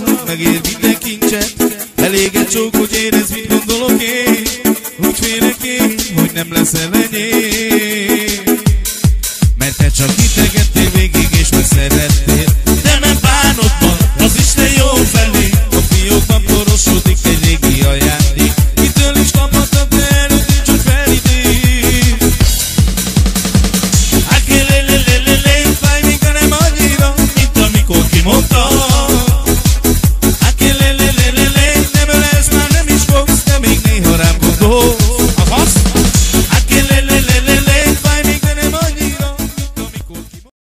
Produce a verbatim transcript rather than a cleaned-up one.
megér minden kincset. Elég egy csók, hogy érezd, mit gondolok én. Úgy félek én, hogy nem leszel enyém. Mert te csak integettél végig.